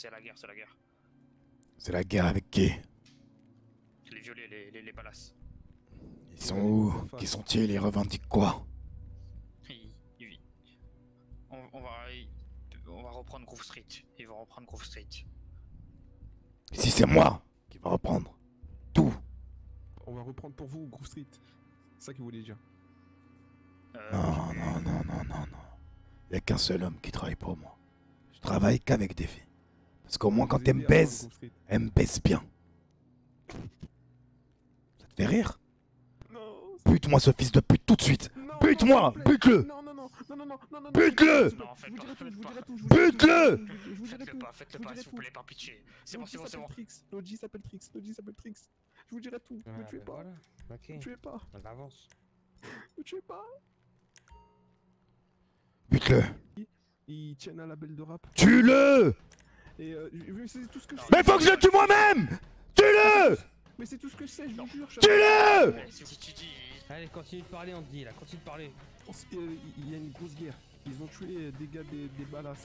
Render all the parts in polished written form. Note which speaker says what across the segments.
Speaker 1: C'est la guerre, c'est la guerre.
Speaker 2: C'est la guerre avec qui?
Speaker 1: Les violets, les balasses.
Speaker 2: Ils sont où? Qui sont-ils? Ils revendiquent quoi?
Speaker 1: On va reprendre Grove Street. Ils vont reprendre Grove Street.
Speaker 2: Si c'est moi qui va reprendre tout.
Speaker 3: On va reprendre pour vous Grove Street. C'est ça qu'il voulait dire.
Speaker 2: Non. Il n'y a qu'un seul homme qui travaille pour moi. Je travaille qu'avec des filles. Parce qu'au moins quand elle me baise, elle me baise bien. Ça te fait rire? Bute-moi ce fils de pute tout de suite. Bute-moi! Bute-le! Bute-le! Bute-le!
Speaker 1: Faites-le pas, s'il vous plaît, par pitié. C'est bon, c'est bon.
Speaker 3: Logi s'appelle Trix. Je vous dirai tout. Ne tuez pas. Ne tuez pas.
Speaker 4: On avance.
Speaker 3: Ne tuez pas.
Speaker 2: Bute-le!
Speaker 3: Ils tiennent un label de rap.
Speaker 2: Tue-le!
Speaker 3: Et c'est tout ce que je sais.
Speaker 2: Mais faut que je le tue moi-même! Tue-le!
Speaker 3: Mais c'est tout ce que je sais, je vous jure.
Speaker 2: Tue-le!
Speaker 4: Allez, continue de parler, on te dit là, continue de parler.
Speaker 3: Il y a une grosse guerre. Ils ont tué des gars des balasses.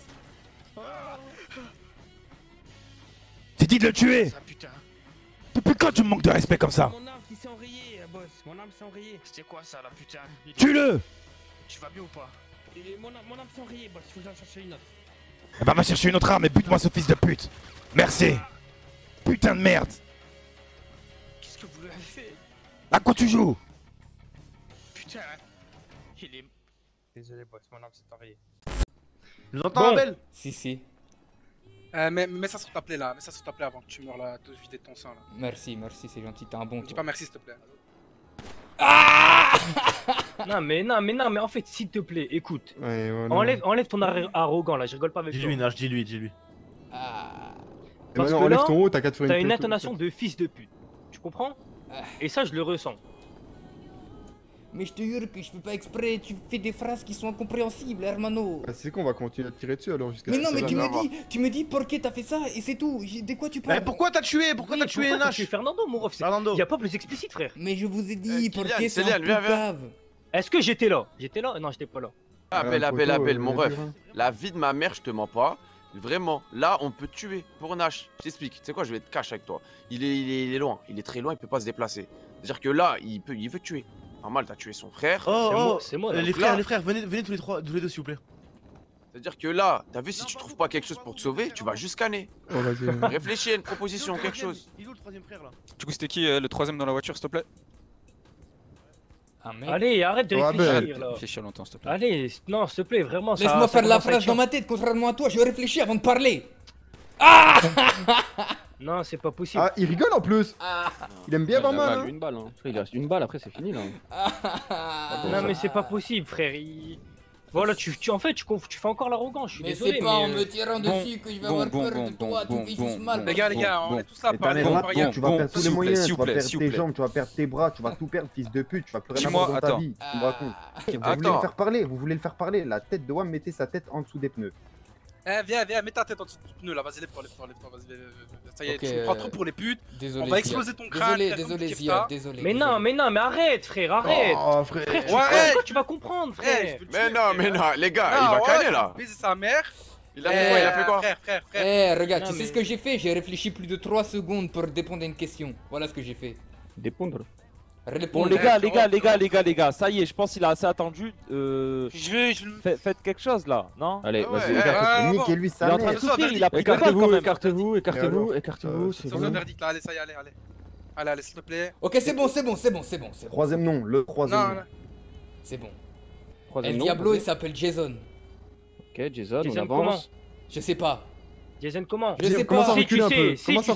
Speaker 2: J'ai dit de le tuer!
Speaker 1: Ah putain.
Speaker 2: Depuis quand tu me manques de respect comme ça?
Speaker 4: Mon arme qui s'est enrayée, boss. Mon arme s'est enrayée.
Speaker 1: C'était quoi ça là, putain?
Speaker 2: Tue-le!
Speaker 1: Tu vas bien ou pas?
Speaker 4: Et mon arme s'est enrayée, boss. Faut que j'en cherche une autre.
Speaker 2: Eh ben va chercher une autre arme et bute-moi ce fils de pute! Merci! Putain de merde!
Speaker 1: Qu'est-ce que vous lui avez fait?
Speaker 2: À quoi tu joues?
Speaker 1: Putain. Il est...
Speaker 4: Désolé, boss, mon arme s'est enrayée.
Speaker 5: Je vous entends, Abel?
Speaker 4: Si.
Speaker 6: Mets ça sur ta plaie là, mets ça sur ta plaie avant que tu meurs là, de vider ton sang là.
Speaker 4: Merci, c'est gentil, t'es un bon.
Speaker 6: Dis pas merci s'il te plaît.
Speaker 7: Non mais en fait s'il te plaît, écoute, enlève ton arrogant là, je rigole pas avec toi.
Speaker 5: Dis-lui, Nash, dis-lui.
Speaker 7: Parce que
Speaker 8: enlève
Speaker 7: là,
Speaker 8: ton haut, t'as qu'à te faire
Speaker 7: t'as une
Speaker 8: plaie,
Speaker 7: intonation de fils de pute, tu comprends? Et ça je le ressens.
Speaker 4: Mais je te jure que je fais pas exprès, tu fais des phrases qui sont incompréhensibles, hermano.
Speaker 8: Bah, c'est qu'on va continuer à tirer dessus alors jusqu'à
Speaker 4: Mais
Speaker 8: ce
Speaker 4: non,
Speaker 8: que
Speaker 4: mais
Speaker 8: ça va.
Speaker 4: tu me dis pourquoi t'as fait ça et c'est tout. De quoi tu parles?
Speaker 5: Mais pourquoi t'as tué? Pourquoi t'as tué
Speaker 7: Pourquoi
Speaker 5: Nash?
Speaker 7: Fernando, mon ref,
Speaker 5: Fernando.
Speaker 7: y a pas plus explicite, frère.
Speaker 4: Mais je vous ai dit pourquoi
Speaker 5: Kylian,
Speaker 4: c'est
Speaker 5: Kylian,
Speaker 4: un peu
Speaker 5: viens.
Speaker 4: grave.
Speaker 7: Est-ce que j'étais là? J'étais là? Non, j'étais pas là.
Speaker 5: Appelle, mon ref. La vie de ma mère, je te mens pas. Vraiment, là, on peut tuer pour Nash. Je t'explique. Tu sais quoi, je vais être cash avec toi. Il est loin. Il est très loin, il peut pas se déplacer. C'est-à-dire que là, il veut tuer. Normal, t'as tué son frère.
Speaker 7: C'est moi. Là.
Speaker 5: Les frères, venez tous les deux, s'il vous plaît. C'est-à-dire que là, t'as vu, si tu trouves pas quelque chose pour te sauver, tu vas juste scanner.
Speaker 8: Oh, vas-y.
Speaker 5: Réfléchis à une proposition, quelque chose.
Speaker 9: Il est où le troisième frère là? Du coup, c'était qui le troisième dans la voiture, s'il te plaît?
Speaker 4: Ah merde.
Speaker 7: Allez, arrête de réfléchir là.
Speaker 9: Réfléchis longtemps, s'il te plaît.
Speaker 7: Allez, non, s'il te plaît, vraiment.
Speaker 4: Laisse-moi faire la phrase dans ma tête, contrairement à toi, je réfléchis avant de parler. Ah!
Speaker 7: Non, c'est pas possible.
Speaker 8: Ah, il rigole en plus. Il aime bien avoir mal. Hein.
Speaker 10: Une balle, hein. Il reste une balle, après c'est fini là.
Speaker 7: Non, mais c'est pas possible, frère. Voilà, en fait, tu fais encore l'arrogant, je suis désolé.
Speaker 4: Mais c'est pas en me tirant dessus que je vais avoir peur de toi, tu fais juste mal.
Speaker 6: Les gars, on est tous là.
Speaker 8: Tu vas perdre tous les moyens, tu vas perdre tes jambes, tu vas perdre tes bras, tu vas tout perdre, fils de pute, tu vas plus rien avoir dans ta vie. Tu me racontes. Vous voulez le faire parler, la tête de Wam, mettez sa tête en dessous des pneus.
Speaker 6: Viens, mets ta tête en dessous du pneu là, vas-y, lève-toi, vas-y, ça y est, tu me prends trop pour les putes.
Speaker 4: Désolé,
Speaker 6: on va exploser ton crâne.
Speaker 4: Désolé, Zia, désolé.
Speaker 7: Mais non, mais arrête, frère, arrête.
Speaker 8: Oh, frère.
Speaker 7: Frère, tu vas comprendre, frère.
Speaker 5: Mais non, les gars, il va canner là.
Speaker 6: Baiser sa mère.
Speaker 5: Il a fait quoi?
Speaker 6: Frère.
Speaker 4: Eh, regarde, tu sais ce que j'ai fait? J'ai réfléchi plus de 3 secondes pour répondre à une question. Voilà ce que j'ai fait.
Speaker 10: Répondre.
Speaker 11: Bon les gars, ça y est, je pense qu'il a assez attendu. Faites quelque chose là, non?
Speaker 10: Allez, vas-y,
Speaker 8: niquez-lui sa
Speaker 11: Il est en train de souffrir, il a pris 2 balles quand même.
Speaker 10: Écartez-vous.
Speaker 6: C'est le verdict là, allez, ça y est, allez, s'il te plaît.
Speaker 4: Ok, c'est bon.
Speaker 8: Troisième nom, le troisième nom.
Speaker 4: C'est bon. El Diablo, il s'appelle Jason.
Speaker 10: Ok, Jason, on
Speaker 7: Jason
Speaker 10: avance.
Speaker 4: Je sais pas.
Speaker 7: Jason, comment?
Speaker 4: Je sais pas.
Speaker 7: Si tu sais,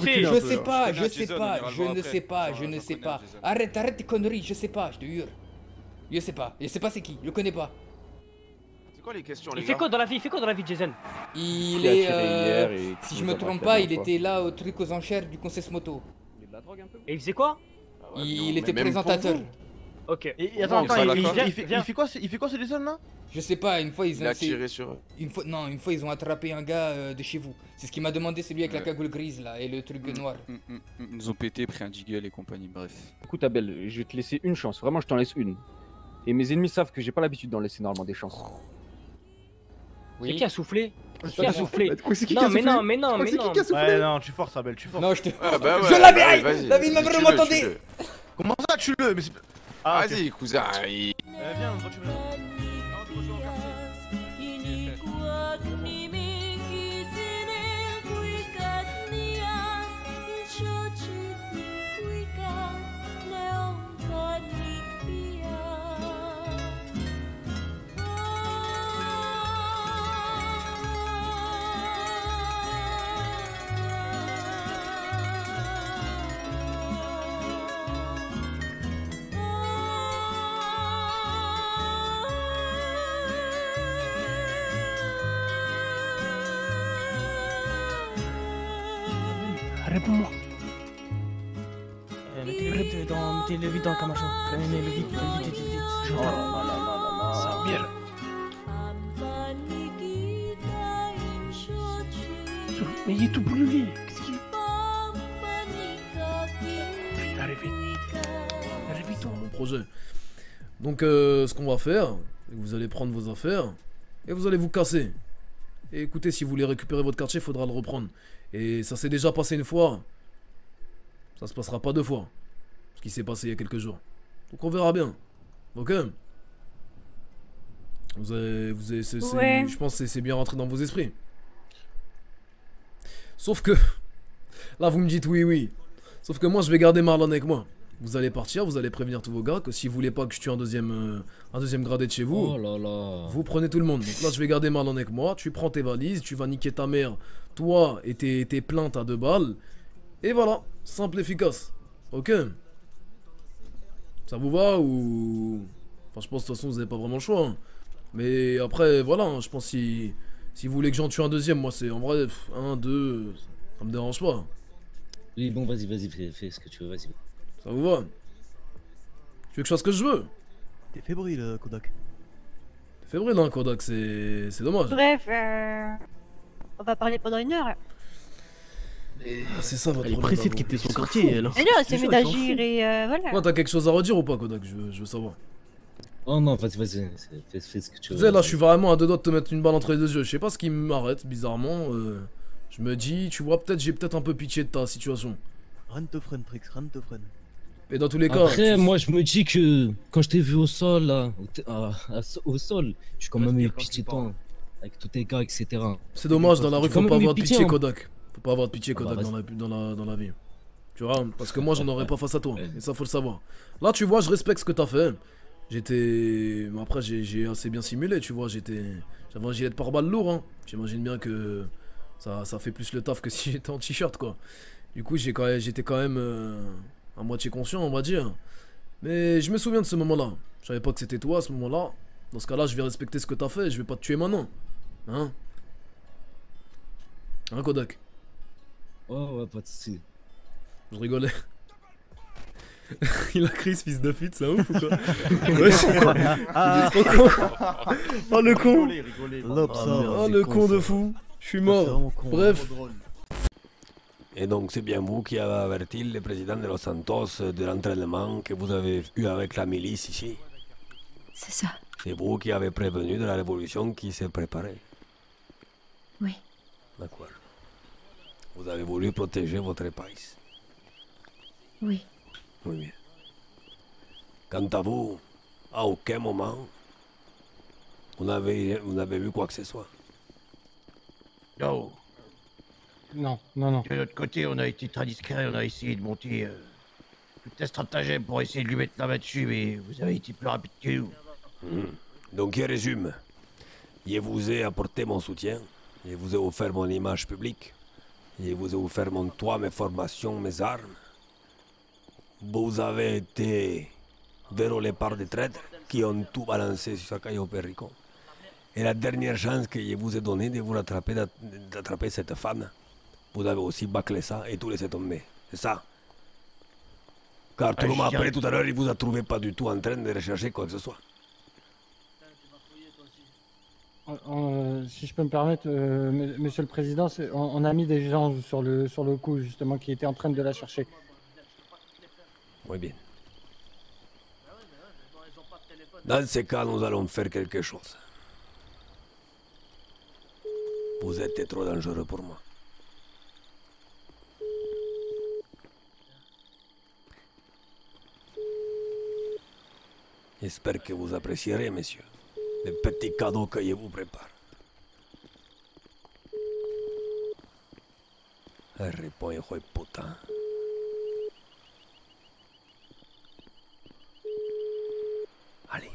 Speaker 4: je ne sais pas. Arrête tes conneries, je sais pas, je te jure. Je sais pas c'est qui, je le connais pas.
Speaker 5: C'est quoi les questions, les
Speaker 7: Il
Speaker 5: gars?
Speaker 7: fait quoi dans la vie? Jason?
Speaker 4: Il est, si je me trompe pas, il était là au truc aux enchères du Conseil Moto.
Speaker 7: Et il faisait quoi?
Speaker 4: Il était présentateur.
Speaker 7: Ok.
Speaker 5: Et attends, il fait quoi ce Jason là?
Speaker 4: Je sais pas, une fois ils ont
Speaker 5: tiré sur eux.
Speaker 4: une fois ils ont attrapé un gars de chez vous. C'est ce qu'il m'a demandé, celui avec la cagoule grise là et le truc noir.
Speaker 9: Ils nous ont pété, pris un jiggle et compagnie, bref.
Speaker 10: Écoute Abel, je vais te laisser une chance, vraiment je t'en laisse une. Et mes ennemis savent que j'ai pas l'habitude d'en laisser normalement des chances.
Speaker 7: C'est qui a soufflé? Qui a soufflé?
Speaker 8: C'est qui qui a
Speaker 7: Non, mais
Speaker 8: soufflé
Speaker 7: non, mais non, mais
Speaker 8: C'est qui
Speaker 7: non.
Speaker 8: qui a soufflé?
Speaker 3: Ouais, non, tu forces, Abel, tu forces.
Speaker 4: Non, je te.
Speaker 5: Ah bah ouais,
Speaker 4: Je l'avais,
Speaker 5: ouais,
Speaker 4: aïe.
Speaker 5: vas-y,
Speaker 4: David m'a
Speaker 5: vas-y,
Speaker 4: vraiment
Speaker 5: tue-le,
Speaker 4: tenté.
Speaker 5: tue-le.
Speaker 3: Comment ça, tue-le? Mais c'est. Ah, ok.
Speaker 5: Vas-y, cousin.
Speaker 3: Viens, retue-le.
Speaker 7: Réponds-moi. Mettez le vide dans le camacho. Mettez le vide, vite. Je
Speaker 3: Ça miel.
Speaker 7: Mais il est tout brûlé. Qu'est-ce qu'il... Allez vite toi.
Speaker 12: Mon projet. Donc ce qu'on va faire, c'est que vous allez prendre vos affaires et vous allez vous casser. Et écoutez, si vous voulez récupérer votre quartier, il faudra le reprendre. Et ça s'est déjà passé une fois. Ça se passera pas deux fois. Ce qui s'est passé il y a quelques jours. Donc on verra bien. Ok.
Speaker 13: Ouais.
Speaker 12: Je pense que c'est bien rentré dans vos esprits. Sauf que... Là vous me dites oui. Sauf que moi je vais garder Marlon avec moi. Vous allez partir, vous allez prévenir tous vos gars que si vous voulez pas que je tue un deuxième gradé de chez vous,
Speaker 14: Oh là là.
Speaker 12: vous prenez tout le monde. Donc là je vais garder Marlon avec moi, tu prends tes valises, tu vas niquer ta mère, toi et tes plaintes à 2 balles. Et voilà, simple efficace. Ok. Ça vous va ou... Enfin je pense de toute façon vous avez pas vraiment le choix. Hein. Mais après voilà, hein, je pense si vous voulez que j'en tue un deuxième, moi c'est en vrai 1, 2, ça me dérange pas.
Speaker 14: Oui, bon, vas-y, fais ce que tu veux, vas-y.
Speaker 12: Ça vous va? Tu veux que je fasse ce que je veux?
Speaker 3: T'es fébrile, Kodak.
Speaker 12: T'es fébrile, hein, Kodak, c'est dommage.
Speaker 13: Bref, on va parler pendant 1 heure.
Speaker 12: C'est ça votre
Speaker 3: Elle est
Speaker 12: problème.
Speaker 3: pressée de quitter son quartier, elle.
Speaker 13: Mais non, c'est mieux d'agir et voilà.
Speaker 12: Ouais, t'as quelque chose à redire ou pas, Kodak? Je veux savoir.
Speaker 14: Oh non, vas-y, fais ce que tu
Speaker 12: Tu
Speaker 14: veux.
Speaker 12: sais, là, je suis vraiment à 2 doigts de te mettre une balle entre les 2 yeux. Je sais pas ce qui m'arrête, bizarrement. Je me dis, tu vois, j'ai peut-être un peu pitié de ta situation.
Speaker 3: Rien ne te freine, Trix, rien ne te freine.
Speaker 12: Et dans tous les cas...
Speaker 14: Après, moi, je me dis que quand je t'ai vu au sol, là, au sol, j'ai quand même eu pitié de toi, avec tous tes gars, etc.
Speaker 12: C'est dommage, dans la rue, faut pas avoir de pitié,
Speaker 14: hein.
Speaker 12: Kodak. Faut pas avoir de pitié,
Speaker 14: Ah bah,
Speaker 12: Kodak, dans la vie. Tu vois, parce que moi, j'en aurais pas face à toi. Et ça, faut le savoir. Là, tu vois, je respecte ce que t'as fait. Après, j'ai assez bien simulé, tu vois. J'avais un gilet de pare-balles lourd, hein. J'imagine bien que ça fait plus le taf que si j'étais en t-shirt, quoi. Du coup, j'étais quand même à moitié conscient, on va dire. Mais je me souviens de ce moment-là. Je savais pas que c'était toi à ce moment-là. Dans ce cas-là, je vais respecter ce que t'as fait. Je vais pas te tuer maintenant. Hein? Hein, Kodak?
Speaker 14: Oh, ouais, pas de soucis.
Speaker 12: Je rigolais. Il a crié ce fils de pute, c'est un ouf ou quoi?
Speaker 3: Ah,
Speaker 12: il est trop con. Oh le con.
Speaker 3: Oh
Speaker 12: le con de fou. Je suis mort. Bref.
Speaker 15: Et donc c'est bien vous qui avez averti le président de Los Santos de l'entraînement que vous avez eu avec la milice ici.
Speaker 13: C'est ça.
Speaker 15: C'est vous qui avez prévenu de la révolution qui s'est préparée.
Speaker 13: Oui.
Speaker 15: D'accord. Vous avez voulu protéger votre pays.
Speaker 13: Oui.
Speaker 15: Muy bien. Quant à vous, à aucun moment, vous n'avez vu quoi que ce soit.
Speaker 16: Non.
Speaker 7: Non.
Speaker 16: De notre côté, on a été très discret, on a essayé de monter tout un stratagème pour essayer de lui mettre la main dessus, mais vous avez été plus rapide que nous.
Speaker 15: Donc, je résume. Je vous ai apporté mon soutien, je vous ai offert mon image publique, je vous ai offert mon toit, mes formations, mes armes. Vous avez été vérolé par des traîtres qui ont tout balancé sur Cayo Perico. Et la dernière chance que je vous ai donnée de vous rattraper, d'attraper cette femme, vous avez aussi bâclé ça et tout laissé tomber. C'est ça? Car tout le monde après tout à l'heure, il vous a trouvé pas du tout en train de rechercher quoi que ce soit.
Speaker 7: Si je peux me permettre, Monsieur le Président, on a mis des gens sur le coup, justement, qui étaient en train de la chercher.
Speaker 15: Muy bien. Dans ce cas, nous allons faire quelque chose. Vous êtes trop dangereux pour moi. J'espère que vous apprécierez, messieurs, le petit cadeau que je vous prépare. Réponds, hijo de puta. Allez.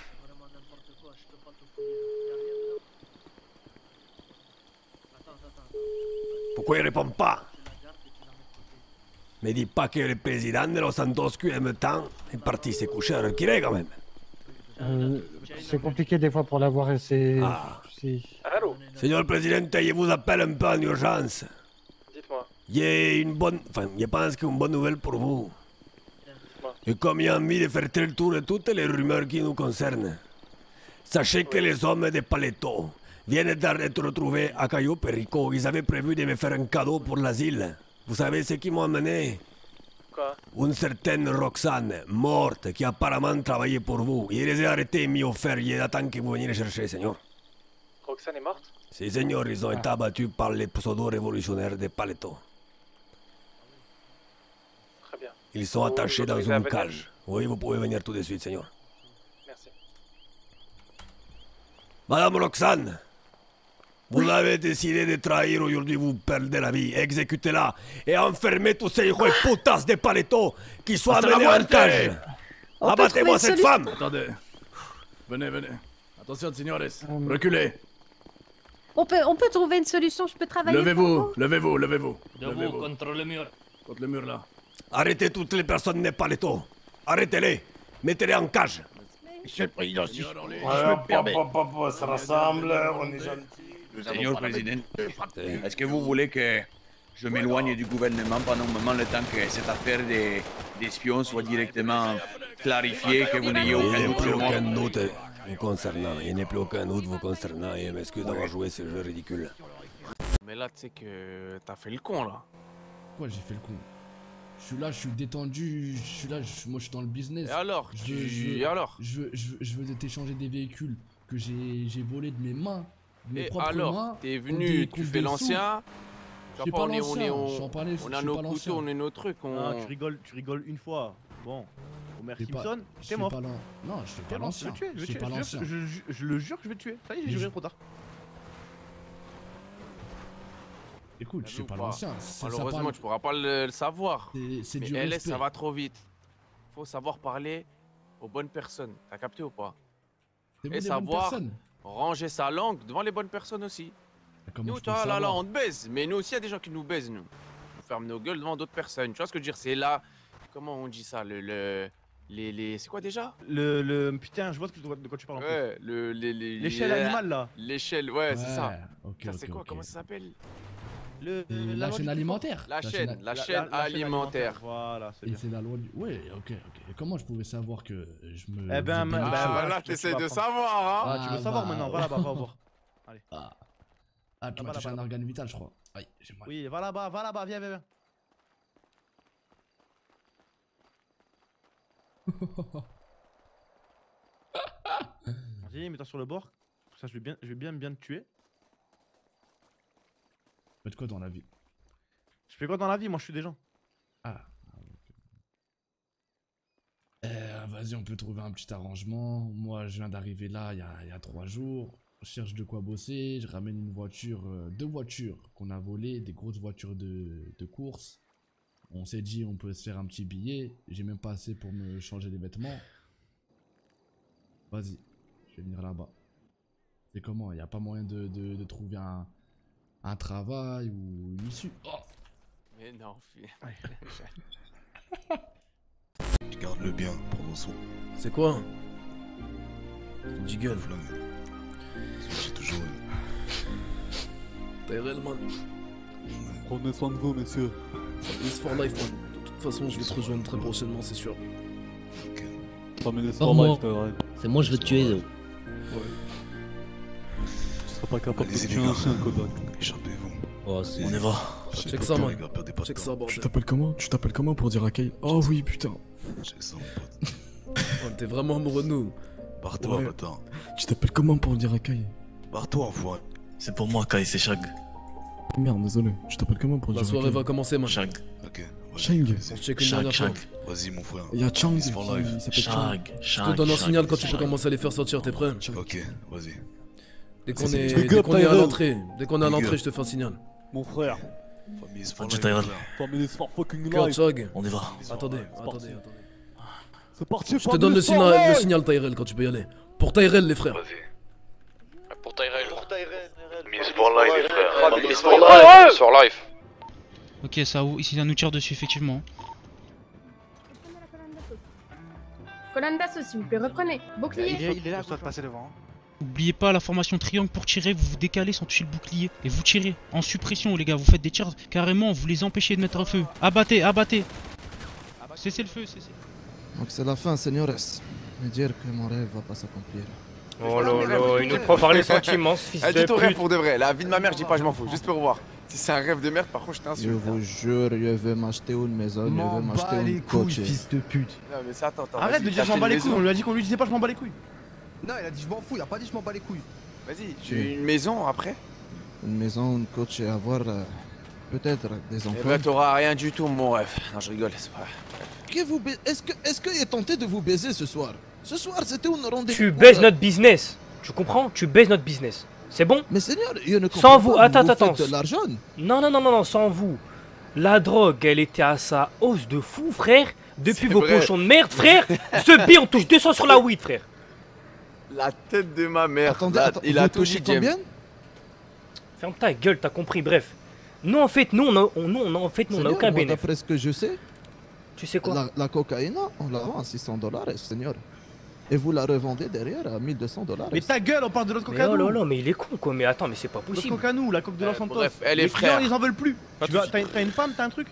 Speaker 15: Pourquoi il répond pas? Me dis pas que le président de Los Santos QM-Temps est parti se coucher à reculer quand même.
Speaker 17: C'est compliqué des fois pour l'avoir et c'est...
Speaker 15: Allô? Señor Presidente, je vous appelle un peu en urgence.
Speaker 7: Dites-moi.
Speaker 15: J'ai une bonne... Enfin, je pense qu'une bonne nouvelle pour vous. Et comme j'ai envie de faire le tour de toutes les rumeurs qui nous concernent, sachez que les hommes de Paleto viennent d'être retrouvés à Cayo Perico. Ils avaient prévu de me faire un cadeau pour l'asile. Vous savez ce qui m'ont amené?
Speaker 7: Quoi?
Speaker 15: Une certaine Roxane, morte, qui apparemment travaillait pour vous. Je les ai arrêtés et mis au fer. Il attend que vous veniez les chercher, señor.
Speaker 7: Roxane est morte?
Speaker 15: Si, señor, ils ont été abattus par les pseudo-révolutionnaires de Paleto.
Speaker 7: Très bien.
Speaker 15: Ils sont attachés dans une cage. Oui, vous pouvez venir tout de suite, señor.
Speaker 7: Merci.
Speaker 15: Madame Roxane, vous avez décidé de trahir aujourd'hui, vous perdez la vie. Exécutez-la et enfermez tous ces hijos de putas de Paleto qui sont amenés en cage. Abattez-moi cette femme.
Speaker 2: Attendez. Venez, venez. Attention, señores. Reculez.
Speaker 13: On peut trouver une solution, je peux travailler.
Speaker 2: Levez-vous, levez-vous, levez-vous.
Speaker 4: Debout contre le mur.
Speaker 2: Contre le mur là.
Speaker 15: Arrêtez toutes les personnes de Paleto. Arrêtez-les. Mettez-les en cage.
Speaker 16: Monsieur le Président, si je
Speaker 18: me permets. On se rassemble, on est gentils.
Speaker 19: Señor Président, est-ce que vous voulez que je m'éloigne du gouvernement pendant un moment, le temps que cette affaire d'espions soit directement clarifiée, que vous n'ayez aucun doute sur moi?
Speaker 15: Aucun doute vous concernant. Il n'y a plus aucun doute vous concernant et je m'excuse d'avoir joué ce jeu ridicule.
Speaker 5: Mais là, tu sais que t'as fait le con, là.
Speaker 12: Quoi, j'ai fait le con? Je suis là, je suis détendu, je suis là, moi je suis dans le business.
Speaker 5: Et alors?
Speaker 12: Je veux t'échanger des véhicules que j'ai volés de mes mains.
Speaker 5: Et alors, t'es venu, tu fais l'ancien.
Speaker 12: Je pas l'ancien,
Speaker 5: on a nos couteaux, on a nos trucs.
Speaker 3: Ah, tu rigoles une fois. Bon, Homer Simpson, t'es mort.
Speaker 12: Non, je fais pas l'ancien.
Speaker 3: Je le jure que je vais te tuer. Ça y est, j'ai juré trop tard.
Speaker 12: Écoute, je suis pas l'ancien.
Speaker 5: Malheureusement, tu pourras pas le savoir.
Speaker 12: C'est du
Speaker 5: respect.
Speaker 12: respect.
Speaker 5: Ça va trop vite. Faut savoir parler aux bonnes personnes. T'as capté ou pas? Et savoir ranger sa langue devant les bonnes personnes aussi. Nous, toi, là, on te baise. Mais nous aussi, il y a des gens qui nous baisent, nous. On ferme nos gueules devant d'autres personnes. Tu vois ce que je veux dire? C'est là. Comment on dit ça? C'est quoi déjà?
Speaker 3: Putain, je vois de quoi tu parles.
Speaker 5: Ouais,
Speaker 3: l'échelle animale là.
Speaker 5: L'échelle, ouais, c'est ça.
Speaker 12: Okay,
Speaker 5: ça, c'est quoi? Comment ça s'appelle?
Speaker 12: La chaîne alimentaire.
Speaker 5: La chaîne alimentaire.
Speaker 3: Voilà,
Speaker 12: c'est bien. C'est la loi du... Ouais, ok. Et comment je pouvais savoir que je me...
Speaker 3: Eh ben,
Speaker 5: là, t'essaies de savoir, hein.
Speaker 3: Tu veux savoir maintenant? Va là-bas, va voir. Allez.
Speaker 12: Tu m'as touché un organe vital, je crois. Aïe, j'ai mal.
Speaker 3: Oui, va là-bas, viens. Vas-y, mets-toi sur le bord. Ça, je vais bien te tuer.
Speaker 12: Faites quoi dans la vie?
Speaker 3: Je fais quoi dans la vie? Moi, je suis des gens.
Speaker 12: Ah. Vas-y, on peut trouver un petit arrangement. Moi, je viens d'arriver là il y a 3 jours. Je cherche de quoi bosser. Je ramène une voiture, 2 voitures qu'on a volées, des grosses voitures de course. On s'est dit, on peut se faire un petit billet. J'ai même pas assez pour me changer les vêtements. Vas-y, je vais venir là-bas. C'est comment? Il n'y a pas moyen de trouver un travail ou une issue? Oh.
Speaker 5: Mais non,
Speaker 20: Garde-le bien, prends soin.
Speaker 12: C'est quoi? Jiggle.
Speaker 20: J'ai toujours
Speaker 12: Tyrell, man.
Speaker 9: Prenez soin de vous, messieurs.
Speaker 12: It's for life, man. De toute façon, je vais te rejoindre très prochainement, c'est sûr.
Speaker 14: C'est moi, je vais te tuer.
Speaker 12: Ouais.
Speaker 9: Tu seras pas capable de tuer un chien, Kodak.
Speaker 20: Échappez-vous.
Speaker 14: Oh,
Speaker 12: on y va. Check ça, man. Check ça, bordel.
Speaker 9: Tu t'appelles comment pour dire à Kay? Oh oui, putain.
Speaker 20: J'ai ça, mon pote.
Speaker 12: Oh, t'es vraiment amoureux de nous.
Speaker 20: Barre-toi, bâtard.
Speaker 9: Tu t'appelles comment pour dire à Kay?
Speaker 20: Barre-toi, enfoiré.
Speaker 21: C'est pour moi, Kai, c'est Shag.
Speaker 9: Merde, désolé. Tu t'appelles comment pour dire
Speaker 12: La soirée va commencer, man.
Speaker 21: Shag.
Speaker 20: Ok.
Speaker 9: Shang.
Speaker 12: On se check une dernière fois.
Speaker 20: Vas-y, mon frère.
Speaker 9: Il y a Chang
Speaker 20: It's for life.
Speaker 9: il s'appelle Chang.
Speaker 12: Je te donne un signal quand tu peux commencer à les faire sortir, t'es prêt?
Speaker 20: Ok, vas-y.
Speaker 12: Dès qu'on est à l'entrée, je te fais un signal.
Speaker 9: Mon frère.
Speaker 20: Famille is for
Speaker 21: Bonjour,
Speaker 20: life.
Speaker 21: Tyrell.
Speaker 9: Family is for fucking
Speaker 12: Kurt
Speaker 9: life.
Speaker 12: Chog.
Speaker 21: On y va.
Speaker 12: Attendez.
Speaker 9: C'est parti.
Speaker 12: Je te donne le signal Tyrell quand tu peux y aller. Pour Tyrell, les frères.
Speaker 22: Pour Tyrell.
Speaker 20: Miss for life, frère.
Speaker 22: Miss for life.
Speaker 20: Sur life.
Speaker 22: Ok, ça ici ça nous tire dessus effectivement.
Speaker 13: Colonne d'assaut, s'il vous plaît, reprenez. Bouclier.
Speaker 23: Il est là, de passer devant.
Speaker 22: N'oubliez pas la formation triangle pour tirer, vous vous décalez sans toucher le bouclier. Et vous tirez en suppression les gars, vous faites des tirs carrément, vous les empêchez de mettre un feu. Abattez. Cessez le feu, cessez.
Speaker 24: Donc c'est la fin, señores. Me dire que mon rêve va pas s'accomplir.
Speaker 7: Oh lolo, il nous prend par les sentiments, ce fils de
Speaker 5: Dis ton rêve
Speaker 7: pute.
Speaker 5: pour de vrai. La vie de ma mère, je dis pas, je m'en fous. Juste pour voir. Si c'est un rêve de merde, par contre, je
Speaker 24: Je
Speaker 5: t'insulte.
Speaker 24: vous jure, je vais m'acheter une maison, je vais m'acheter une coach.
Speaker 8: fils de pute.
Speaker 5: Non, mais c'est attends.
Speaker 3: Arrête de dire je m'en bats les couilles, on lui a dit qu'on lui disait pas je m'en bats les couilles.
Speaker 8: Non, il a dit je m'en fous, il a pas dit je m'en bats les couilles.
Speaker 5: Vas-y, tu veux une maison après?
Speaker 24: Une maison, une coach et avoir peut-être des
Speaker 5: Eh
Speaker 24: enfants.
Speaker 5: ben, t'auras rien du tout, mon rêve. Non, je rigole, c'est pas vrai.
Speaker 24: Est-ce qu'il est tenté de vous baiser ce soir? Ce soir, c'était une rendez-vous.
Speaker 7: Tu baises notre business. Tu comprends? Tu baises notre business. C'est bon?
Speaker 24: Mais Seigneur, je ne comprends
Speaker 7: Sans vous,
Speaker 24: pas,
Speaker 7: attends.
Speaker 24: faites de l'argent.
Speaker 7: Non, sans vous. La drogue, elle était à sa hausse de fou, frère. Depuis
Speaker 5: C'est
Speaker 7: vos
Speaker 5: vrai.
Speaker 7: pochons de merde, frère. Ce B, on touche 200 sur la weed, frère.
Speaker 5: La tête de ma mère.
Speaker 24: Attendez,
Speaker 5: Il a
Speaker 24: vous
Speaker 5: touché
Speaker 24: touchez
Speaker 5: James.
Speaker 24: combien?
Speaker 7: Ferme ta gueule, t'as compris, bref. Nous, en fait, on a aucun
Speaker 24: Seigneur, moi,
Speaker 7: bénéfice.
Speaker 24: d'après ce que je sais,
Speaker 7: Tu sais quoi?
Speaker 24: la cocaïne, on la vend à $600, Seigneur. Et vous la revendez derrière à $1200.
Speaker 3: Mais ta gueule, on parle de l'autre
Speaker 7: Mais
Speaker 3: coca
Speaker 7: oh
Speaker 3: nous.
Speaker 7: là là, mais il est con quoi, mais attends, mais c'est pas
Speaker 3: L'autre
Speaker 7: possible.
Speaker 3: coca nous, la coque de Los Santos.
Speaker 5: bref, elle est
Speaker 3: Les clients,
Speaker 5: frère.
Speaker 3: ils en veulent plus.
Speaker 5: Pas
Speaker 3: Tu
Speaker 5: tout de
Speaker 3: vas-
Speaker 5: suite.
Speaker 3: T'as une femme, t'as un truc?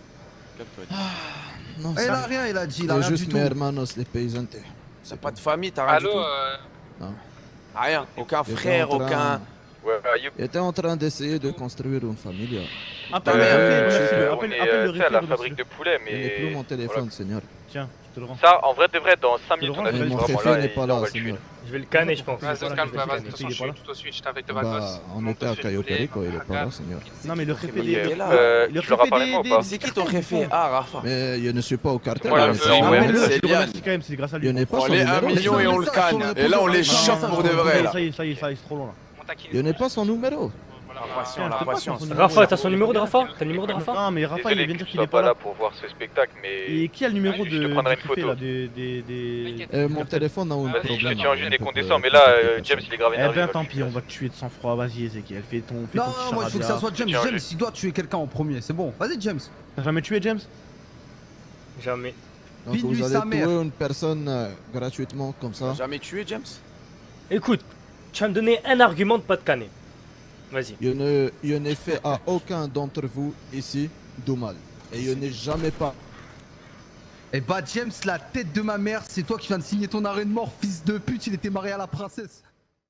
Speaker 24: Non,
Speaker 8: Il a rien, il a dit, il a
Speaker 24: c'est
Speaker 8: rien
Speaker 24: juste
Speaker 8: du
Speaker 24: mes
Speaker 8: tout.
Speaker 24: hermanos, les paysantes.
Speaker 5: T'as pas de famille, t'as rien du tout.
Speaker 24: Non.
Speaker 5: Rien. Aucun
Speaker 24: J'étais
Speaker 5: frère,
Speaker 24: en train-
Speaker 5: aucun.
Speaker 24: Il était en train d'essayer de construire une famille.
Speaker 3: Appelle le réfé, remercie-le.
Speaker 22: on
Speaker 3: Appelle
Speaker 22: est
Speaker 3: le
Speaker 22: à
Speaker 3: réfé,
Speaker 22: la
Speaker 3: remercie-le.
Speaker 22: fabrique de poulet,
Speaker 24: Il n'est plus
Speaker 22: mais.
Speaker 24: mon téléphone, Seigneur.
Speaker 3: Tiens, je te le rends.
Speaker 22: Ça, en vrai de vrai, dans 5
Speaker 3: Je te le
Speaker 22: minutes, on
Speaker 3: rends,
Speaker 22: a
Speaker 3: mais
Speaker 24: Et
Speaker 22: fait
Speaker 24: mon
Speaker 22: vraiment
Speaker 24: réfé
Speaker 22: là,
Speaker 24: n'est
Speaker 22: et
Speaker 24: pas
Speaker 22: on
Speaker 24: là,
Speaker 22: va le tuer.
Speaker 24: Seigneur.
Speaker 7: Je vais le canner, je pense.
Speaker 22: Vas-y,
Speaker 7: Voilà,
Speaker 22: calme,
Speaker 7: je vais le
Speaker 22: vas-y,
Speaker 7: canner.
Speaker 22: de toute façon, je suis tout de suite, je t'invite de
Speaker 24: Bah,
Speaker 22: vacances.
Speaker 24: on était à Cayo Perico, il est pas là, Seigneur.
Speaker 3: Non, mais le réfé
Speaker 5: Mais il est
Speaker 3: des.
Speaker 5: là.
Speaker 3: Le
Speaker 22: tu leur as
Speaker 3: réfé
Speaker 22: parlé, moi, ou pas
Speaker 5: C'est qui ton réfé? Ah, Rafa.
Speaker 24: Mais je ne suis pas au cartel.
Speaker 22: Moi,
Speaker 24: mais
Speaker 22: je
Speaker 24: c'est-
Speaker 22: veux en
Speaker 3: Appelle-le,
Speaker 5: c'est
Speaker 3: je te
Speaker 5: Liane.
Speaker 3: remercie quand même, c'est grâce à
Speaker 24: Je
Speaker 3: lui.
Speaker 24: n'ai pas
Speaker 5: On
Speaker 24: son
Speaker 5: est 1
Speaker 24: numéro.
Speaker 5: million et on le canne. Et là, on les chope pour de vrai, là.
Speaker 3: Ça y est, c'est trop loin là.
Speaker 24: Je n'ai pas son numéro.
Speaker 5: La patience.
Speaker 7: Rafa, t'as son numéro de Rafa? T'as le numéro de Rafa?
Speaker 3: Non, mais Rafa, il
Speaker 22: Désolé
Speaker 3: vient
Speaker 22: que
Speaker 3: dire
Speaker 22: tu
Speaker 3: qu'il
Speaker 22: sois
Speaker 3: est pas
Speaker 22: pas là
Speaker 3: là.
Speaker 22: pour voir ce spectacle, mais.
Speaker 3: Et qui a le numéro
Speaker 22: Je te
Speaker 3: de.
Speaker 22: prendrai
Speaker 3: du
Speaker 22: une
Speaker 3: réfé,
Speaker 22: photo.
Speaker 3: là, des.
Speaker 24: Mon téléphone a un
Speaker 22: Vas-y, je
Speaker 24: problème.
Speaker 22: te tiens juste des
Speaker 24: donc,
Speaker 22: condescends, mais là,
Speaker 24: t'inquiète,
Speaker 22: James, il est grave
Speaker 3: Eh
Speaker 22: énervé.
Speaker 3: ben tant pis, on va te tuer de sang-froid, vas-y Ezekiel, fais ton
Speaker 8: Non,
Speaker 3: petit
Speaker 8: non, moi je veux que ça
Speaker 3: charabia.
Speaker 8: soit James.
Speaker 22: Tiens,
Speaker 8: James,
Speaker 22: juste.
Speaker 8: il doit tuer quelqu'un en premier, c'est bon. Vas-y, James.
Speaker 3: T'as jamais tué James?
Speaker 7: Jamais.
Speaker 24: Donc
Speaker 8: Vide-lui
Speaker 24: vous
Speaker 8: sa
Speaker 24: allez
Speaker 8: mère.
Speaker 24: tuer une personne gratuitement comme ça.
Speaker 5: Jamais tué, James?
Speaker 7: Écoute, tu vas me donner un argument de pas te canner. Vas-y.
Speaker 24: Je n'ai fait à aucun d'entre vous ici du mal. Et je n'ai jamais pas.
Speaker 8: Eh bah James, la tête de ma mère, c'est toi qui viens de signer ton arrêt de mort, fils de pute, il était marié à la princesse.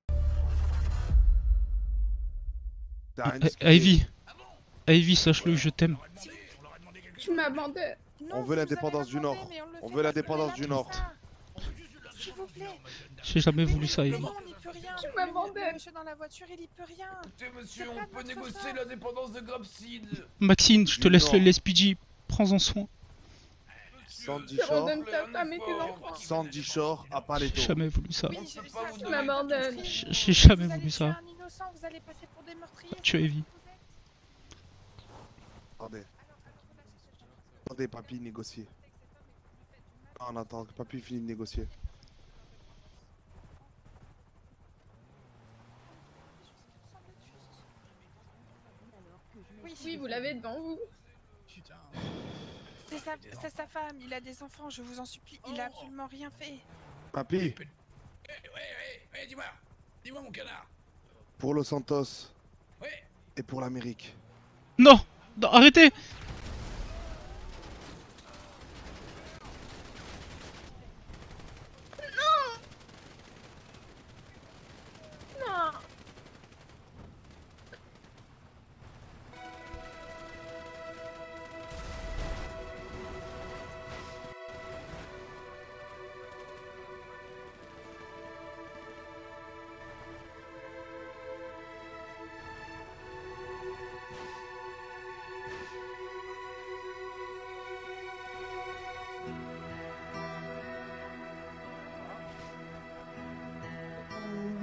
Speaker 22: Ivy, sache-le, je t'aime.
Speaker 13: Tu m'abandonnes.
Speaker 25: On veut l'indépendance du Nord. On veut l'indépendance du Nord.
Speaker 13: S'il vous plaît.
Speaker 22: J'ai jamais voulu ça, Ivy.
Speaker 13: Tu m'abandonnes.
Speaker 26: Monsieur dans la voiture, il y peut rien.
Speaker 4: Écoutez, monsieur, on peut négocier l'indépendance de Grapseed.
Speaker 22: Maxine, je te laisse
Speaker 25: Non.
Speaker 22: le LSPJ. Prends-en soin.
Speaker 25: Sandy
Speaker 13: Tu
Speaker 25: Shore.
Speaker 13: abandonnes ta femme et tes enfants.
Speaker 25: Sandy Shore à
Speaker 22: J'ai
Speaker 25: Paleto.
Speaker 22: jamais voulu ça.
Speaker 13: Tu m'abandonnes.
Speaker 22: J'ai jamais voulu ça.
Speaker 26: Un innocent, vous allez passer pour des meurtriers.
Speaker 22: Tu es Ivy.
Speaker 25: Attendez. Attendez, papy, négocier. Non, on attend que papy finisse de négocier.
Speaker 13: Oui, vous l'avez devant vous.
Speaker 26: C'est sa femme, il a des enfants, je vous en supplie, il a absolument rien fait.
Speaker 25: Papy,
Speaker 4: Ouais, dis-moi. Dis-moi, mon canard.
Speaker 25: pour Los Santos. Et pour l'Amérique.
Speaker 22: Non, non, arrêtez.
Speaker 13: Non.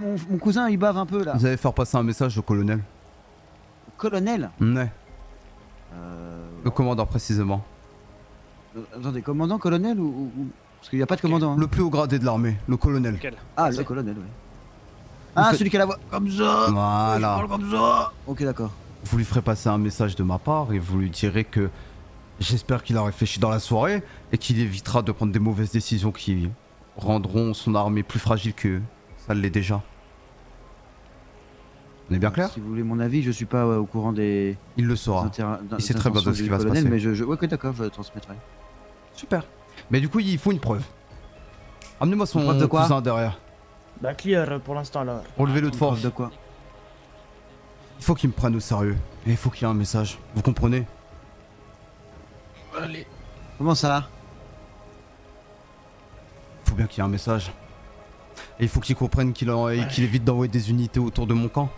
Speaker 1: mon cousin il bave un peu là.
Speaker 6: Vous allez faire passer un message au colonel.
Speaker 1: Colonel?
Speaker 6: Ouais. Le commandant précisément.
Speaker 1: Attendez, commandant, colonel ou... Parce qu'il n'y a pas de commandant. Hein.
Speaker 6: Le plus haut gradé de l'armée, le colonel.
Speaker 1: Ah, le colonel, oui. Ah, celui qui a la voix comme ça.
Speaker 6: Voilà.
Speaker 1: Je parle comme ça. Ok, d'accord.
Speaker 6: Vous lui ferez passer un message de ma part et vous lui direz que j'espère qu'il a réfléchi dans la soirée et qu'il évitera de prendre des mauvaises décisions qui rendront son armée plus fragile que ça l'est déjà. On est bien clair?
Speaker 1: Si vous voulez mon avis, je suis pas au courant des...
Speaker 6: Il le saura. Il sait très bien de ce qui va se passer.
Speaker 1: Mais ok, d'accord, je transmettrai.
Speaker 6: Super. Mais du coup, il faut une preuve. Amenez-moi son
Speaker 1: preuve de quoi
Speaker 6: cousin derrière.
Speaker 18: Bah clear pour l'instant là.
Speaker 6: Relevez-le de force.
Speaker 1: De quoi?
Speaker 6: Il faut qu'il me prenne au sérieux. Et il faut qu'il y ait un message. Vous comprenez?
Speaker 18: Allez.
Speaker 1: Comment ça?
Speaker 6: Il faut bien qu'il y ait un message. Et il faut qu'il comprenne qu'il évite d'envoyer des unités autour de mon camp.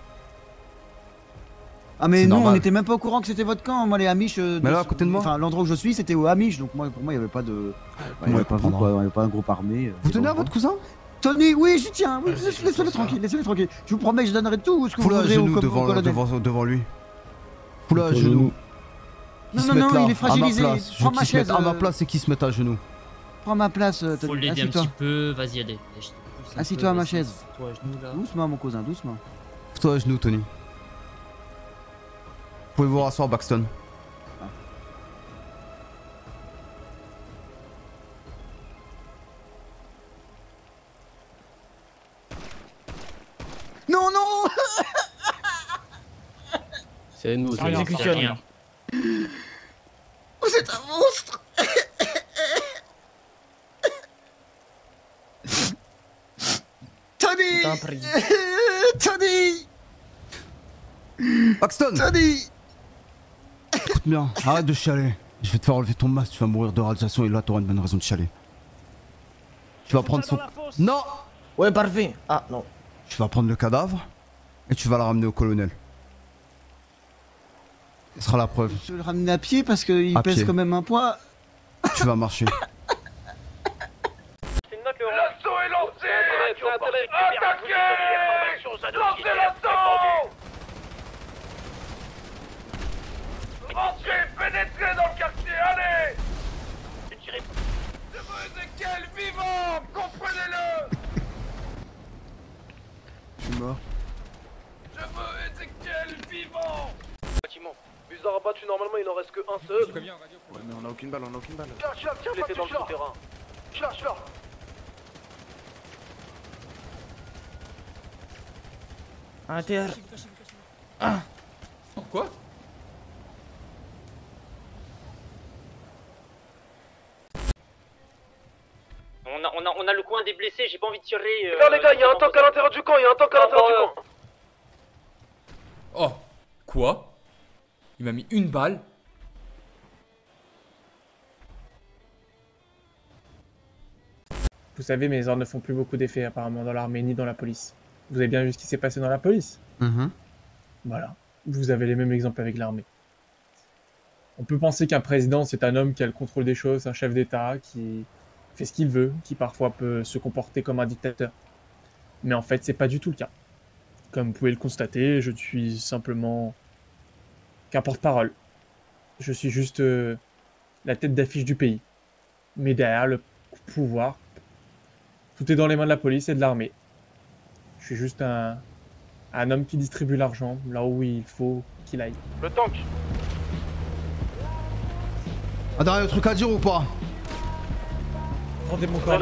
Speaker 1: Ah mais nous on était même pas au courant que c'était votre camp, moi les Amish...
Speaker 6: mais là à côté de moi.
Speaker 1: Enfin l'endroit où je suis c'était aux Amish, donc moi, pour moi il n'y avait pas de... il n'y avait pas vous quoi, il n'y avait pas un groupe armé.
Speaker 6: Vous tenez à votre cousin?
Speaker 1: Tony, oui j'y tiens, oui, laissez-le tranquille, laissez-le tranquille. Je vous promets que je donnerai tout ce que vous voudrez au colonel.
Speaker 6: Devant lui. Foula à genoux.
Speaker 1: Non, il est fragilisé, prends ma chaise.
Speaker 6: À ma place et qui se met à genoux.
Speaker 1: Prends ma place, Tony.
Speaker 14: Faut l'aider un petit peu, vas-y allez.
Speaker 1: Assis-toi à ma chaise. Doucement mon cousin, doucement.
Speaker 6: Toi à genoux Tony. Vous pouvez vous rasseoir, Baxton.
Speaker 1: Ah. Non, non.
Speaker 14: C'est nous, c'est
Speaker 18: l'exécution.
Speaker 1: Oh, c'est un monstre. Tony. Tony.
Speaker 6: Baxton.
Speaker 1: Tony.
Speaker 6: Écoute bien, arrête de chialer. Je vais te faire enlever ton masque, tu vas mourir de radiation et là t'auras une bonne raison de chialer. Tu vas prendre son... Non.
Speaker 18: Ouais, parfait. Ah, non.
Speaker 6: Tu vas prendre le cadavre et tu vas le ramener au colonel. Ce sera la preuve.
Speaker 1: Je vais le ramener à pied parce qu'il pèse quand même un poids.
Speaker 6: Tu vas marcher.
Speaker 18: L'assaut est lancé. Attaquez. Lancez l'assaut. Entrez, pénétrez dans le quartier, allez. Je veux Ezekiel vivant, comprenez-le.
Speaker 1: Je suis mort.
Speaker 18: Je veux Ezekiel vivant.
Speaker 10: Bâtiment. Buzard abattu, normalement il en reste que un seul.
Speaker 25: Ouais mais on a aucune balle,
Speaker 10: Tiens, blessé dans le souterrain. Tiens.
Speaker 18: Un TR. Ah.
Speaker 4: Quoi?
Speaker 7: On a le coin des blessés, j'ai pas envie de tirer.
Speaker 10: Non les gars, il y a un tank à l'intérieur du camp, camp.
Speaker 4: Oh, quoi? Il m'a mis une balle.
Speaker 11: Vous savez, mes ordres ne font plus beaucoup d'effet apparemment dans l'armée ni dans la police. Vous avez bien vu ce qui s'est passé dans la police? Voilà, vous avez les mêmes exemples avec l'armée. On peut penser qu'un président c'est un homme qui a le contrôle des choses, un chef d'État qui fait ce qu'il veut, qui parfois peut se comporter comme un dictateur. Mais en fait, c'est pas du tout le cas. Comme vous pouvez le constater, je suis simplement qu'un porte-parole. Je suis juste la tête d'affiche du pays. Mais derrière le pouvoir, tout est dans les mains de la police et de l'armée. Je suis juste un homme qui distribue l'argent là où il faut qu'il aille.
Speaker 10: Le tank.
Speaker 6: Ah, t'as un truc à dire ou pas?
Speaker 11: Rendez mon corps.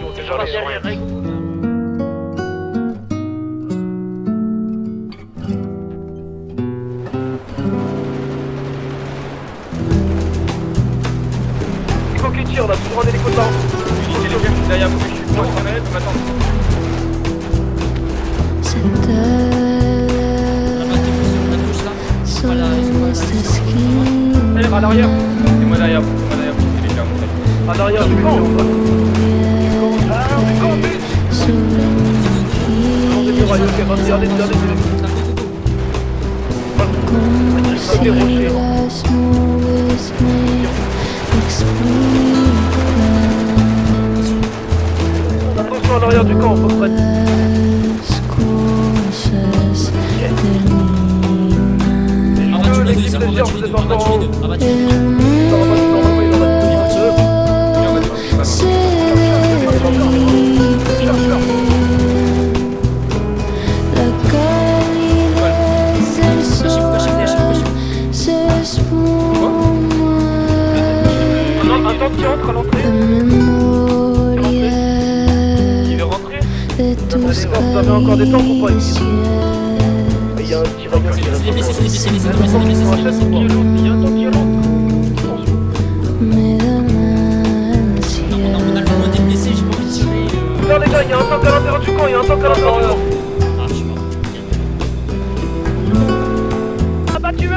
Speaker 10: Il faut qu'il tire, on a toujours un hélico devant. Unité les gars, derrière vous, je suis proche, vous m'attendez.
Speaker 7: Allez, à l'arrière. C'est moi derrière vous, les gars, montez.
Speaker 10: À l'arrière du camp. Attention à l'arrière du camp, faut prêtre. Solitaire, vous êtes encore en haut. Un temps qui entre à l'entrée. Il est rentré. Vous avez encore des temps pour pas ici. Il y a un petit regard. Il y a un temps qui rentre. Non les gars, il y a un tank à l'intérieur du camp, il y a un tank à l'intérieur du camp. Ah bah tu veux.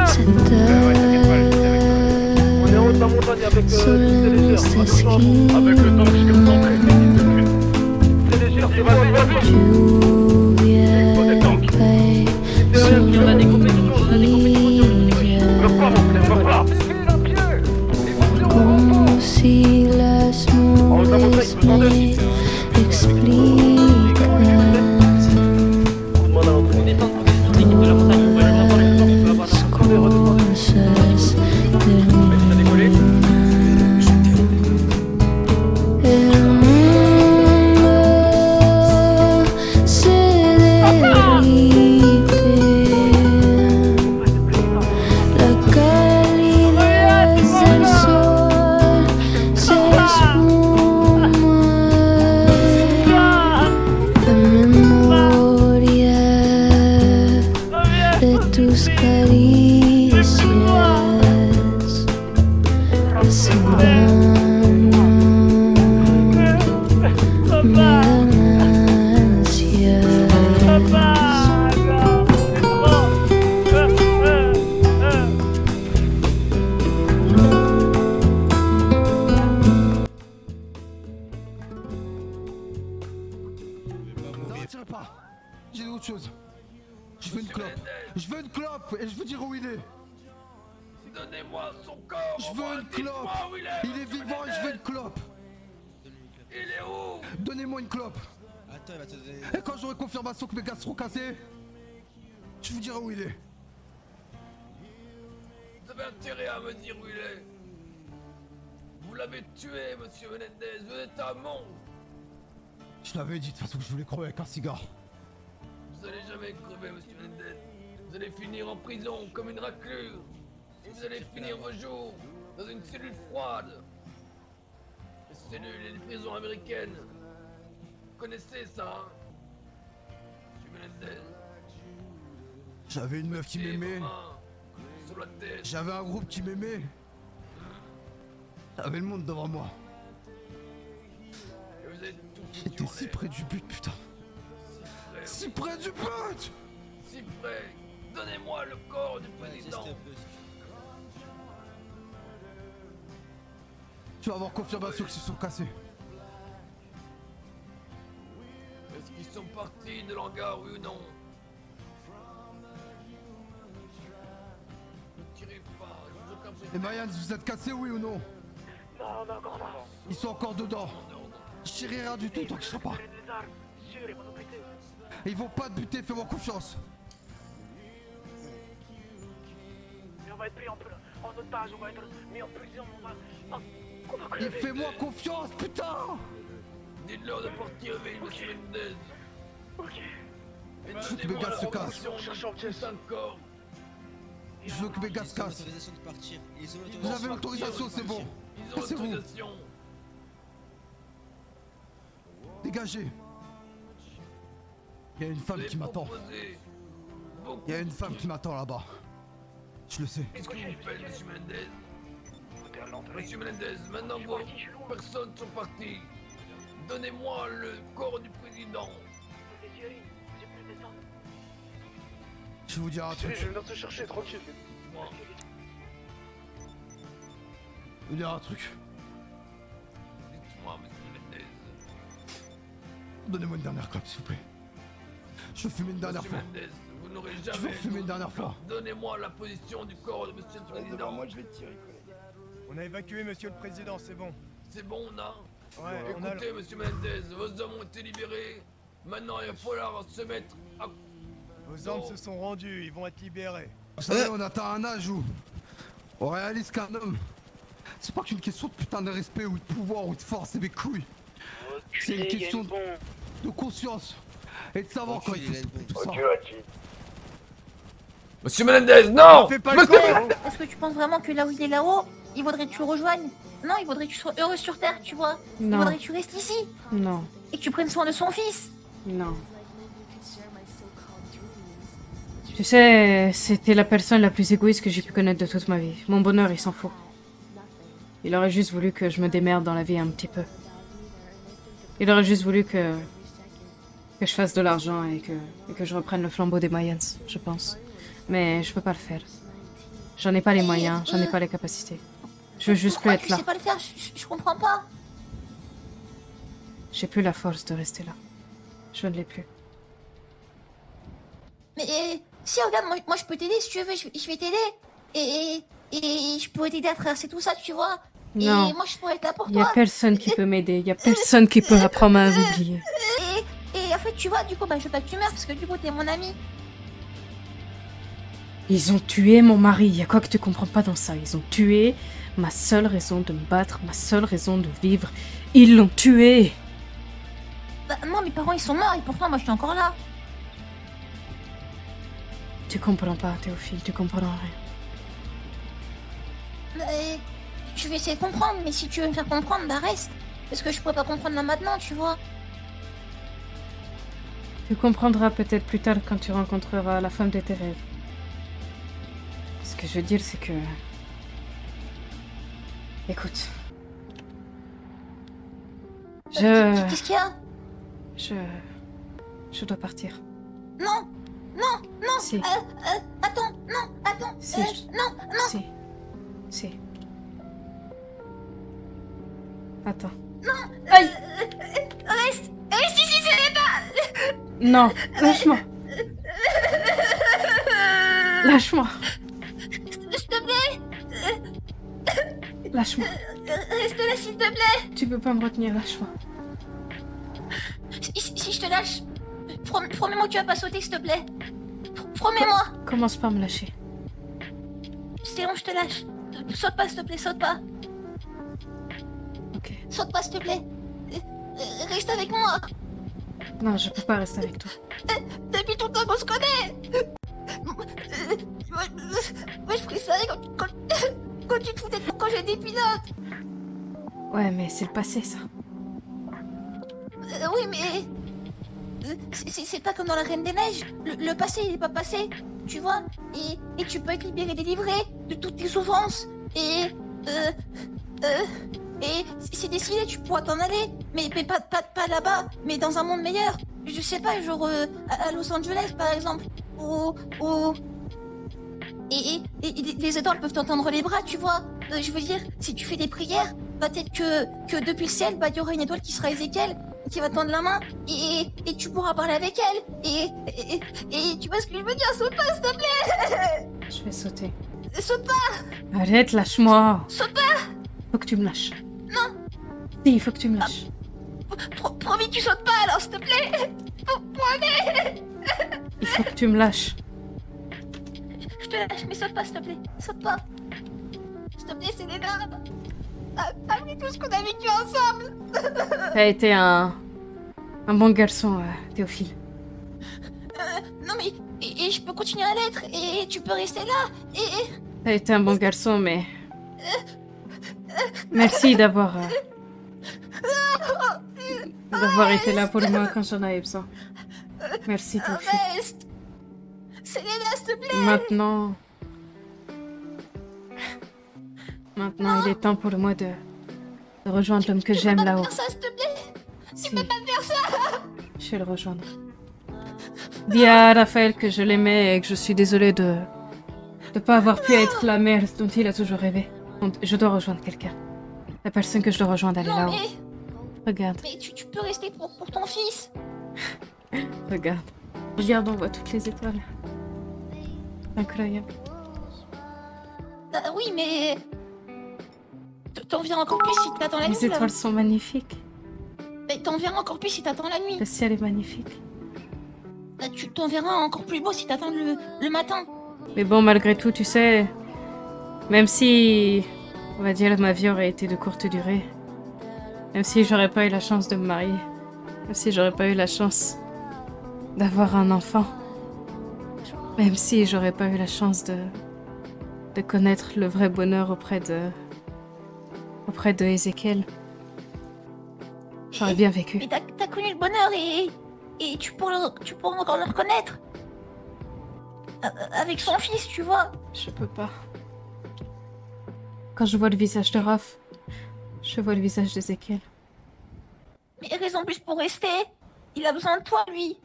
Speaker 10: On est en haut de la montagne avec des légères. Attention à vous. Avec le tank, je suis comme ça. Des légères, c'est vas-y. Il faut des tanks. On a des compétitions, on a des compétitions. Me pas mon frère, me pas. En haut de la montagne, vous en deux.
Speaker 6: Et je veux dire où il est.
Speaker 10: Donnez-moi son corps.
Speaker 6: Je veux une clope. Il est vivant et je veux une clope.
Speaker 10: Il est où?
Speaker 6: Donnez-moi une clope.
Speaker 2: Attends, il va te donner...
Speaker 6: Et quand j'aurai confirmation que mes gars seront cassés, je vous dirai où il est.
Speaker 10: Vous avez intérêt à me dire où il est. Vous l'avez tué, monsieur Menendez. Vous êtes un monstre.
Speaker 6: Je l'avais dit de toute façon que je voulais crever avec un cigare.
Speaker 10: Vous allez jamais crever, monsieur Menendez. Vous allez finir en prison comme une raclure. Et vous allez finir vos jours dans une cellule froide. Les cellules et les prisons américaines. Vous connaissez ça, hein? Monsieur Menendez.
Speaker 6: J'avais une meuf qui m'aimait.
Speaker 10: Sur la tête.
Speaker 6: J'avais un groupe qui m'aimait. J'avais le monde devant moi. J'étais si près du but, putain. Si près du but.
Speaker 10: Si près. Donnez-moi le corps du président.
Speaker 6: Tu vas avoir confirmation qu'ils sont cassés.
Speaker 10: Est-ce qu'ils sont partis de l'hangar, oui ou non? Ne tirez pas, je vous aucun.
Speaker 6: Et Mayans, vous êtes cassés, oui ou non?
Speaker 10: Non, on est encore là.
Speaker 6: Ils sont encore dedans. Je tirerai rien du tout tant qu'ils ne sont pas. Et ils vont pas te buter, fais-moi confiance.
Speaker 10: Mais on va être pris en otage, on va être mis en prison, on va
Speaker 6: Et fais-moi confiance, putain.
Speaker 10: Dites-leur de partir vite, monsieur Menendez. Ok.
Speaker 6: Je veux que mes gars se cassent. Je veux que mes gars se cassent. Vous avez l'autorisation, c'est bon. Cassez-vous. Dégagez. Il y a une femme qui m'attend. Il y a une femme qui m'attend là-bas. Je le sais.
Speaker 10: Qu'est-ce que vous faites, monsieur Menendez? Monsieur Menendez, maintenant vos personnes sont parties. Donnez-moi le corps du président.
Speaker 6: Je vais vous dire un truc.
Speaker 10: Je vais venir te chercher, tranquille.
Speaker 6: Je vais vous dire un truc.
Speaker 10: Dites-moi, monsieur Menendez.
Speaker 6: Donnez-moi une dernière clope, s'il vous plaît. Je veux fumer une dernière fois.
Speaker 10: Menendez, vous n'aurez jamais.
Speaker 6: Je veux fumer une dernière fois.
Speaker 10: Donnez-moi la position du corps de monsieur le président.
Speaker 2: Moi, je vais te tirer.
Speaker 16: On a évacué monsieur le président, c'est bon.
Speaker 10: C'est bon, on a.
Speaker 16: Ouais,
Speaker 10: écoutez, monsieur Menendez, vos hommes ont été libérés. Maintenant, il va falloir se mettre à...
Speaker 16: Vos hommes se sont rendus, ils vont être libérés.
Speaker 6: Vous savez, on atteint un âge où On réalise qu'un homme, c'est pas qu'une question de putain de respect ou de pouvoir ou de force, c'est mes couilles. C'est une question de conscience et de savoir quoi il faut tout ça.
Speaker 10: Monsieur Menendez, non!
Speaker 2: Est-ce que tu penses vraiment que là où il est là-haut, il vaudrait que tu le rejoignes? Non, il vaudrait que tu sois heureux sur Terre, tu vois.
Speaker 13: Non.
Speaker 2: Il vaudrait que tu restes ici.
Speaker 13: Non.
Speaker 2: Et que tu prennes soin de son fils.
Speaker 13: Non. Tu sais, c'était la personne la plus égoïste que j'ai pu connaître de toute ma vie. Mon bonheur, il s'en fout. Il aurait juste voulu que je me démerde dans la vie un petit peu. Il aurait juste voulu que je fasse de l'argent et que je reprenne le flambeau des Mayans, je pense. Mais je peux pas le faire. J'en ai pas les moyens, j'en ai pas les capacités. Je veux juste plus être là.
Speaker 2: Tu sais pas le faire, je comprends pas.
Speaker 13: J'ai plus la force de rester là. Je ne l'ai plus.
Speaker 2: Mais si, regarde, moi je peux t'aider si tu veux, je vais t'aider. Et je pourrais t'aider à traverser tout ça, tu vois.
Speaker 13: Non.
Speaker 2: Et moi je pourrais être là pour toi.
Speaker 13: Y a personne qui peut m'aider, y a personne qui peut apprendre à m'oublier.
Speaker 2: Et en fait, tu vois, du coup, bah, je veux pas que tu meurs parce que du coup, t'es mon ami.
Speaker 13: Ils ont tué mon mari, y a quoi que tu comprends pas dans ça. Ils ont tué ma seule raison de me battre, ma seule raison de vivre. Ils l'ont tué.
Speaker 2: Bah, moi, mes parents, ils sont morts et pourtant, moi, je suis encore là.
Speaker 13: Tu comprends pas, Théophile, tu comprends rien.
Speaker 2: Je vais essayer de comprendre, mais si tu veux me faire comprendre, bah reste. Parce que je pourrais pas comprendre là maintenant, tu vois.
Speaker 13: Tu comprendras peut-être plus tard quand tu rencontreras la femme de tes rêves. Ce que je veux dire, c'est que... Écoute.
Speaker 2: Qu'est-ce qu'il y a?
Speaker 13: Je dois partir.
Speaker 2: Non! Non! Non!
Speaker 13: Si.
Speaker 2: Attends! Non! Attends!
Speaker 13: Si.
Speaker 2: Non! Non!
Speaker 13: Si. Si. Attends.
Speaker 2: Non! Aïe! Reste! Reste ici, c'est pas!
Speaker 13: Non! Lâche-moi! Lâche-moi!
Speaker 2: S'il te plaît!
Speaker 13: Lâche-moi!
Speaker 2: Reste là, s'il te plaît!
Speaker 13: Tu peux pas me retenir, lâche-moi.
Speaker 2: Si je te lâche, promets-moi que tu vas pas sauter, s'il te plaît. Promets-moi!
Speaker 13: Commence par me lâcher.
Speaker 2: C'est bon, je te lâche. Saute pas, s'il te plaît, saute pas.
Speaker 13: Ok.
Speaker 2: Saute pas, s'il te plaît. Reste avec moi.
Speaker 13: Non, je peux pas rester avec toi.
Speaker 2: Depuis tout le temps qu'on se connaît. Moi, je préférais quand tu te foutais de moi quand j'étais pilote.
Speaker 13: Ouais, mais c'est le passé, ça.
Speaker 2: Oui, mais... C'est pas comme dans la Reine des Neiges. Le passé, il est pas passé, tu vois. Et tu peux être libéré, délivré de toutes tes souffrances. Et c'est décidé, tu pourras t'en aller. Mais pas là-bas, mais dans un monde meilleur. Je sais pas, genre à Los Angeles, par exemple. Et les étoiles peuvent t'entendre les bras, tu vois. Je veux dire, si tu fais des prières, peut-être que depuis le ciel, bah, il y aura une étoile qui sera Ézéchiel, qui va te tendre la main, et tu pourras parler avec elle. Et tu vois ce que je veux dire? Saute pas, s'il te plaît.
Speaker 13: Je vais sauter.
Speaker 2: Saute pas.
Speaker 13: Arrête, lâche-moi.
Speaker 2: Saute pas.
Speaker 13: Faut que tu me lâches.
Speaker 2: Non.
Speaker 13: Si, il faut que tu me lâches.
Speaker 2: Promis, tu sautes pas alors, s'il te plaît. Promets.
Speaker 13: Il faut que tu me lâches.
Speaker 2: Je te lâche, mais saute pas, s'il te plaît. Saute pas. S'il te plaît, c'est des larmes. Après tout ce qu'on a vécu ensemble.
Speaker 13: T'as été un bon garçon, Théophile.
Speaker 2: Non mais... Et je peux continuer à l'être. Et tu peux rester là.
Speaker 13: T'as été un bon garçon, mais... Merci d'avoir été là pour moi quand j'en avais besoin. Merci, Théophile.
Speaker 2: Reste. Selena, s'il te plaît.
Speaker 13: Maintenant, il est temps pour moi de rejoindre l'homme que j'aime là-haut.
Speaker 2: Tu peux pas faire ça, s'il te plaît. Tu peux pas faire ça.
Speaker 13: Je vais le rejoindre. Dis à Raphaël que je l'aimais et que je suis désolée de pas avoir pu être la mère dont il a toujours rêvé. Donc, je dois rejoindre quelqu'un. La personne que je dois rejoindre, elle est là-haut. Regarde.
Speaker 2: Mais tu peux rester pour ton fils.
Speaker 13: Regarde. Regarde, on voit toutes les étoiles. Incroyable.
Speaker 2: Oui, mais... T'en verras encore plus si t'attends la nuit.
Speaker 13: Les étoiles sont magnifiques.
Speaker 2: Mais t'en verras encore plus si t'attends la nuit.
Speaker 13: Le ciel est magnifique.
Speaker 2: Tu t'en verras encore plus beau si t'attends le matin.
Speaker 13: Mais bon, malgré tout, tu sais... Même si, on va dire, ma vie aurait été de courte durée. Même si j'aurais pas eu la chance de me marier. Même si j'aurais pas eu la chance d'avoir un enfant. Même si j'aurais pas eu la chance de connaître le vrai bonheur auprès de Ezekiel. J'aurais bien vécu.
Speaker 2: Mais t'as connu le bonheur et tu pourras encore le reconnaître. Avec son fils, tu vois.
Speaker 13: Je peux pas. Quand je vois le visage de Raph, je vois le visage d'Ezekiel.
Speaker 2: Mais raison plus pour rester. Il a besoin de toi, lui.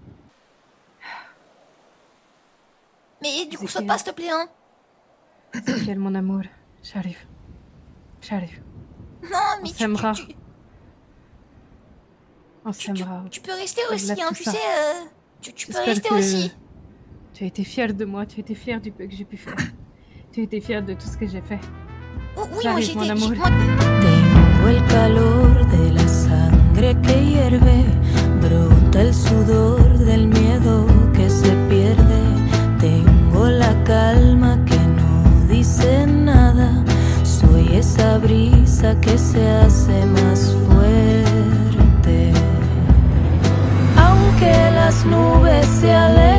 Speaker 2: Mais du coup, saute pas, s'il te plaît, hein.
Speaker 13: Ezekiel, mon amour, j'arrive. J'arrive.
Speaker 2: Non, mais
Speaker 13: on s'aimera. On s'aimera.
Speaker 2: Tu peux rester aussi, hein, tu sais. Tu peux
Speaker 13: J'espère
Speaker 2: rester
Speaker 13: que
Speaker 2: aussi.
Speaker 13: Tu as été fier de moi, tu as été fier du peu que j'ai pu faire. Tu as été fier de tout ce que j'ai fait.
Speaker 2: Oui, moi
Speaker 13: j'arrive, mon amour.
Speaker 9: Tengo el calor de la sangre que hierve, brota el sudor del miedo que se pierde. Tengo la calma que no dice nada, soy esa brisa que se hace más fuerte. Aunque las nubes se alejen